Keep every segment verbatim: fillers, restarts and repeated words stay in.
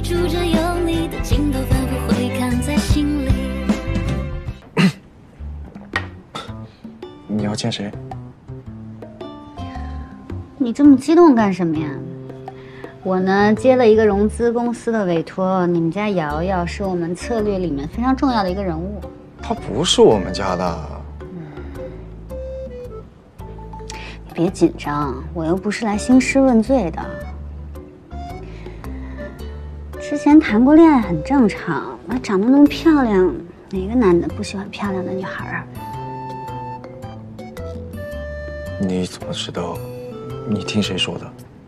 住着有你的镜头，反复回看在心里。 你要见谁？ 你这么激动干什么呀？我呢接了一个融资公司的委托，你们家瑶瑶是我们策略里面非常重要的一个人物。 他不是我们家的。 你别紧张，我又不是来兴师问罪的。之前谈过恋爱很正常，她长得那么漂亮，哪个男的不喜欢漂亮的女孩啊？ 你怎么知道？你听谁说的？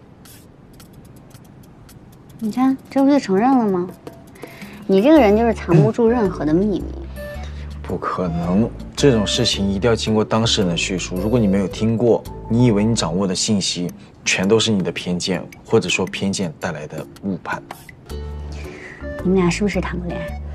你看，这不就承认了吗？你这个人就是藏不住任何的秘密。 不可能，这种事情一定要经过当事人的叙述。如果你没有听过，你以为你掌握的信息全都是你的偏见，或者说偏见带来的误判。 你们俩是不是谈过恋爱？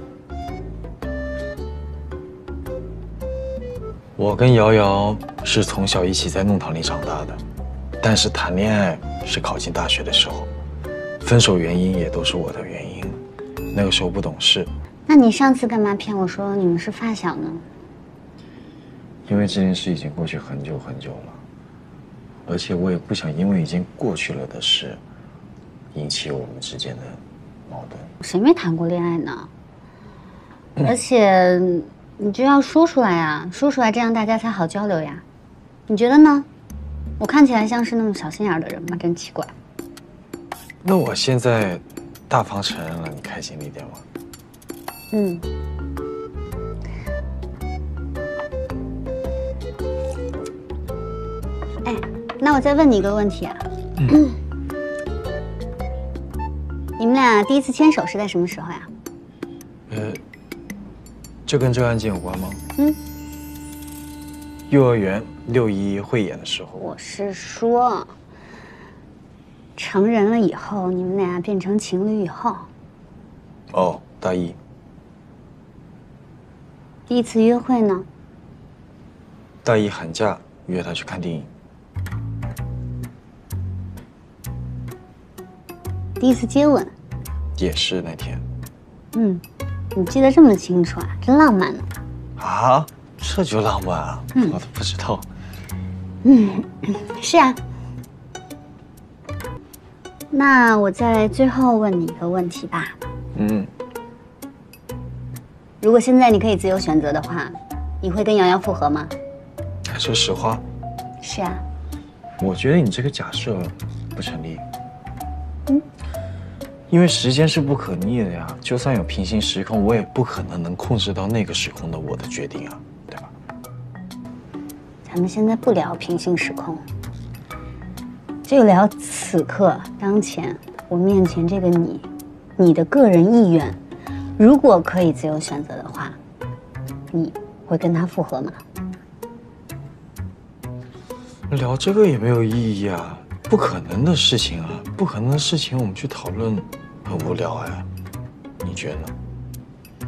我跟瑶瑶是从小一起在弄堂里长大的，但是谈恋爱是考进大学的时候，分手原因也都是我的原因。那个时候不懂事。 那你上次干嘛骗我说你们是发小呢？ 因为这件事已经过去很久很久了，而且我也不想因为已经过去了的事，引起我们之间的矛盾。 谁没谈过恋爱呢？嗯、而且你就要说出来呀，说出来这样大家才好交流呀。你觉得呢？我看起来像是那么小心眼的人吗？真奇怪。 那我现在大方承认了，你开心一点吗？ 嗯。哎，那我再问你一个问题啊。嗯。你们俩第一次牵手是在什么时候呀？ 呃，这跟这个案件有关吗？ 嗯。 幼儿园六一汇演的时候。 我是说，成人了以后，你们俩变成情侣以后。 哦，大一。 第一次约会呢？ 大一寒假约他去看电影。 第一次接吻？ 也是那天。 嗯，你记得这么清楚啊，真浪漫呢。 啊，这就浪漫啊？嗯、我都不知道。 嗯，是啊。那我在最后问你一个问题吧。 嗯。 如果现在你可以自由选择的话，你会跟瑶瑶复合吗？ 说实话。 是啊。 我觉得你这个假设不成立。 嗯。 因为时间是不可逆的呀，就算有平行时空，我也不可能能控制到那个时空的我的决定啊，对吧？ 咱们现在不聊平行时空，就聊此刻当前我面前这个你，你的个人意愿。如果可以自由选择的话，你会跟他复合吗？ 聊这个也没有意义啊，不可能的事情啊，不可能的事情我们去讨论很无聊哎，你觉得呢？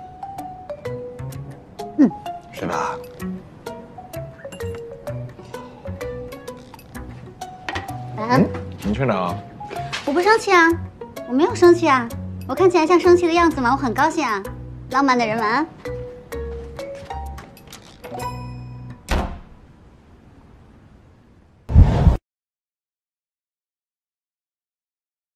嗯， 对吧？ 嗯， 你去哪？ 我不生气啊，我没有生气啊。我看起来像生气的样子吗？我很高兴啊，浪漫的人晚安。